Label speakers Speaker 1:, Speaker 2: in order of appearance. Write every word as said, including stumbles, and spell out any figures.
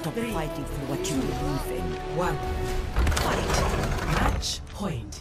Speaker 1: stop fighting for what you believe in.
Speaker 2: One. Fight. Match point.